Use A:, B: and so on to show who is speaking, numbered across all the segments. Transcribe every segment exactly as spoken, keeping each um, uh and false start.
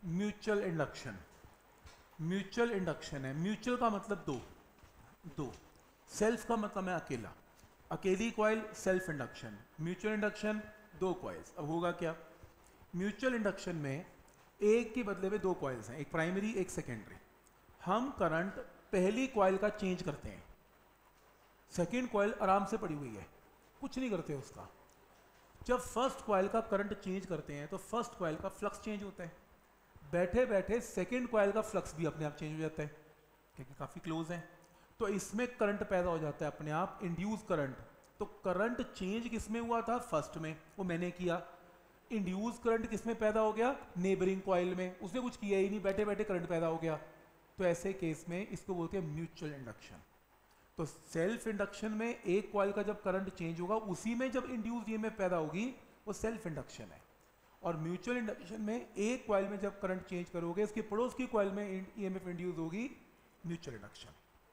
A: Mutual induction, mutual induction है, mutual का मतलब दो, दो, सेल्फ का मतलब है अकेला, अकेली coil self induction, mutual induction दो कॉइल्स। अब होगा क्या, म्यूचुअल इंडक्शन में एक के बदले में दो कॉइल्स हैं, एक प्राइमरी एक सेकेंडरी। हम करंट पहली कॉइल का चेंज करते हैं, सेकेंड कॉइल आराम से पड़ी हुई है, कुछ नहीं करते उसका। जब फर्स्ट कॉइल का करंट चेंज करते हैं तो फर्स्ट कॉइल का फ्लक्स चेंज होता है, बैठे बैठे सेकेंड कॉइल का फ्लक्स भी अपने आप चेंज हो जाता है क्योंकि काफ़ी क्लोज है। तो इसमें करंट पैदा हो जाता है अपने आप, इंड्यूस करंट। तो करंट चेंज किस में हुआ था, फर्स्ट में, वो मैंने किया। इंड्यूस करंट किस में पैदा हो गया, नेबरिंग कॉइल में, उसने कुछ किया ही नहीं, बैठे बैठे करंट पैदा हो गया। तो ऐसे केस में इसको बोलते हैं म्यूचुअल इंडक्शन। तो सेल्फ इंडक्शन में एक कॉइल का जब करंट चेंज होगा उसी में जब इंड्यूस ईएमएफ पैदा होगी वो सेल्फ इंडक्शन है। और म्यूचुअल इंडक्शन में एक कॉइल में जब करंट चेंज करोगे उसकी पड़ोस की कॉइल में ईएमएफ इंड्यूस होगी, म्यूचुअल इंडक्शन।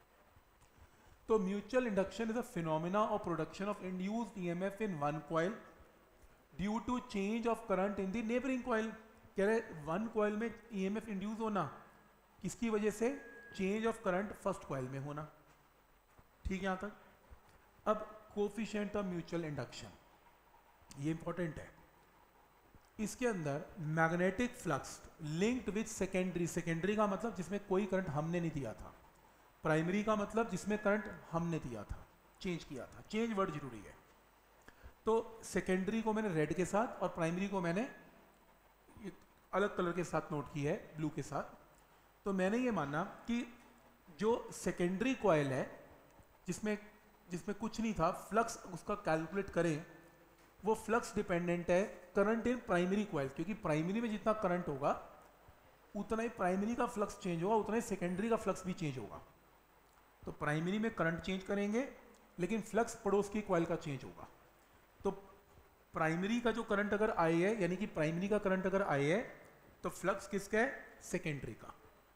A: तो mutual induction is a phenomena of production of induced EMF in one coil due to change of current in the neighbouring coil. कह रहे वन कॉइल में ईएमएफ इंड्यूस होना किसकी वजह से, change of current first coil में होना। ठीक है यहां तक। अब कोफिशिएंट ऑफ म्यूचुअल इंडक्शन, ये इंपॉर्टेंट है। इसके अंदर magnetic flux linked with secondary, secondary का मतलब जिसमें कोई करंट हमने नहीं दिया था, प्राइमरी का मतलब जिसमें करंट हमने दिया था, चेंज किया था, चेंज वर्ड जरूरी है। तो सेकेंडरी को मैंने रेड के साथ और प्राइमरी को मैंने अलग कलर के साथ नोट की है, ब्लू के साथ। तो मैंने ये माना कि जो सेकेंडरी कॉइल है जिसमें जिसमें कुछ नहीं था, फ्लक्स उसका कैलकुलेट करें, वो फ्लक्स डिपेंडेंट है करंट इन प्राइमरी कॉइल, क्योंकि प्राइमरी में जितना करंट होगा उतना ही प्राइमरी का फ्लक्स चेंज होगा, उतना ही सेकेंडरी का फ्लक्स भी चेंज होगा। तो प्राइमरी में करंट चेंज करेंगे लेकिन फ्लक्स पड़ोस की कॉइल का चेंज होगा। तो प्राइमरी का जो करंट अगर आई है, यानी कि प्राइमरी का करंट अगर आई है तो फ्लक्स किसका है, सेकेंडरी का।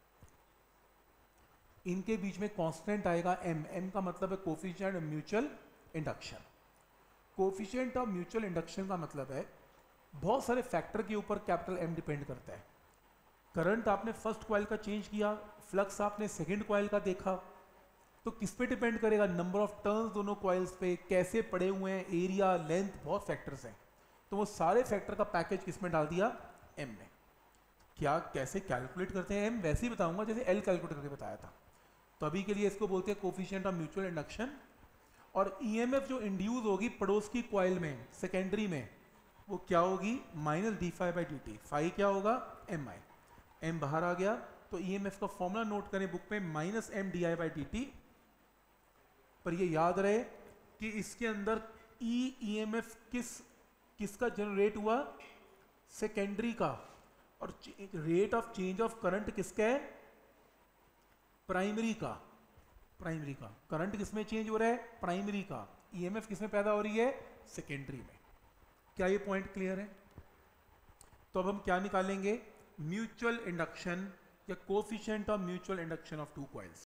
A: इनके बीच में कांस्टेंट आएगा m, m का मतलब है coefficient of mutual induction. Coefficient of mutual induction का मतलब है बहुत सारे फैक्टर के ऊपर कैपिटल M डिपेंड करता है। करंट आपने फर्स्ट कॉइल का चेंज किया, फ्लक्स आपने सेकंड कॉइल का देखा, तो किस पे डिपेंड करेगा, नंबर ऑफ टर्न्स दोनों कॉइल्स पे, कैसे पड़े हुए हैं, एरिया, लेंथ, बहुत फैक्टर्स हैं। तो वो सारे फैक्टर का पैकेज किस में डाल दिया, M में। क्या कैसे कैलकुलेट करते हैं M, वैसे ही बताऊंगा जैसे L कैलकुलेट करके बताया था। तो अभी के लिए इसको बोलते हैं कोफिशिएंट ऑफ म्यूचुअल इंडक्शन। और ईएमएफ जो इंड्यूस होगी पड़ोस की कॉइल में, सेकेंडरी में, वो क्या होगी, minus d phi by d t. Phi क्या होगा, एम आई, एम बाहर आ गया। तो ईएमएफ का फॉर्मूला नोट करें बुक में, minus M d I by d t. पर ये याद रहे कि इसके अंदर ई ईएमएफ किस किसका जनरेट हुआ, सेकेंडरी का, और rate of change of current किसका है, प्राइमरी का। प्राइमरी का करंट किसमें चेंज हो रहा है, प्राइमरी का। ईएमएफ किसमें पैदा हो रही है, सेकेंडरी में। क्या ये पॉइंट क्लियर है। तो अब हम क्या निकालेंगे, म्यूचुअल इंडक्शन या coefficient of mutual induction of two coils.